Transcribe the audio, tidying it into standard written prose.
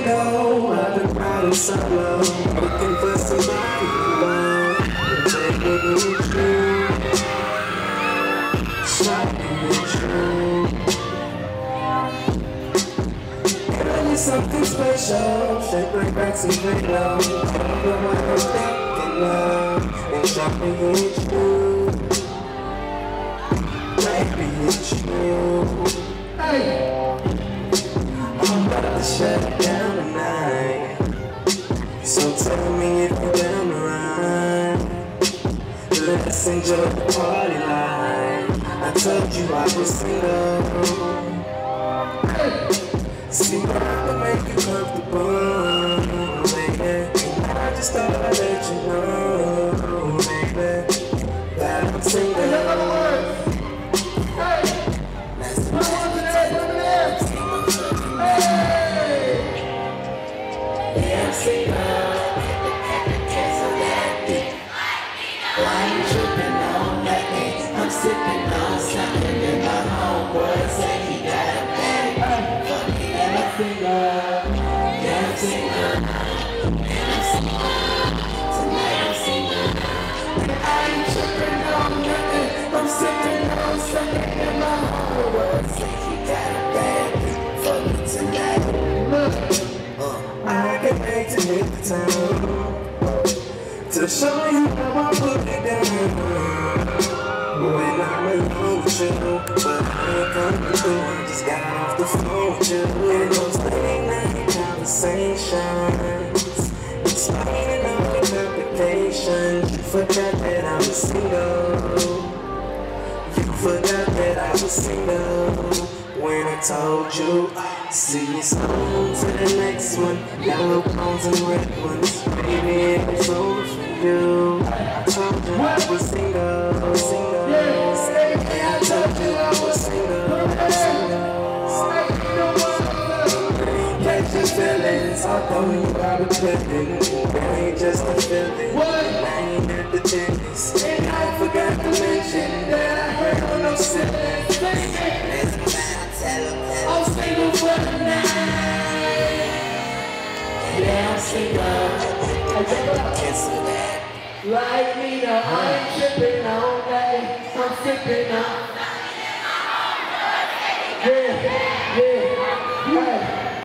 single, I've been riding solo, looking for somebody to love. Take it with you, shopping with you. Girl, you're something special, shake like backs and Halo. You're what I'm thinking of, and shopping with you. Baby, it's you. Hey. I'm about to shut it down tonight, so tell me if you're down the ride. Let's enjoy the party life. I told you I was single. See, I can make you comfortable, baby. I just thought I'd let you know, baby, that I'm single. I'm sipping on something and my homeboy say he got a bag. Fuck me and I'm single. Yeah, I'm single. And I'm single. Tonight I'm single. And I ain't tripping on nothing. I'm sipping on something and my homeboy say he got a bag. Fuck me tonight. Look, I can't wait to hit the town to show you how I put it down. When I'm alone with you, but I ain't coming through, I just got off the phone with you. In those late night conversations, explaining all the complications, you forgot that I was single. You forgot that I was single when I told you. See you on to the next one, yellow cones and red ones. Baby, it's over for you. I told you I was single, single. Yeah, I told you I was single, catch your feelings, although you are pretending. That ain't just a feeling. I ain't at the dentist, and I forgot to mention that I heard no siblings. I'm single for the night. Yeah, I'm single. I can't cancel that. Like me, no, I ain't tripping all day. I'm sipping on.